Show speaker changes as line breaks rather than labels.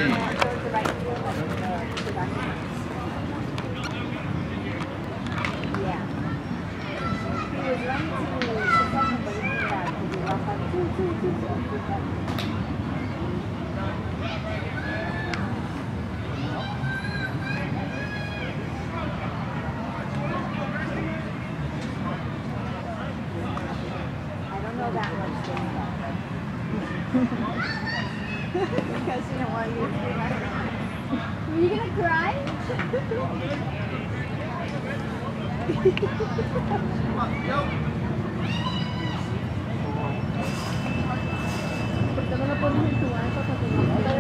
Towards the right field, like the back. Yeah. He was running to second, but he came back because he lost like two. I don't know that much baseball. Because you don't want you to see my. Are you gonna cry? ¿Por qué no lo pones en tu banco para que no